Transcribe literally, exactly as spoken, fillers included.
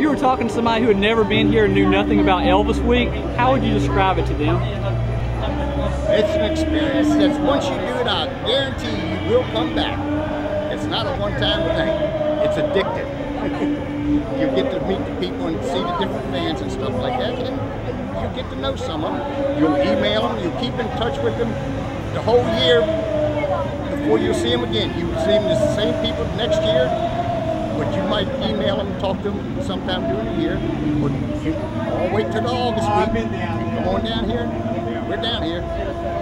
you were talking to somebody who had never been here and knew nothing about Elvis Week, how would you describe it to them? It's an experience that's, once you do it, I guarantee you will come back. It's not a one-time thing. It's addictive. You get to meet the people and see the different fans and stuff like that, and you get to know some of them. You'll email them, you'll keep in touch with them the whole year before you'll see them again. You see them the same people next year, but you might email them and talk to them sometime during the year. But you all wait till the August week. Come on down here. We're down here.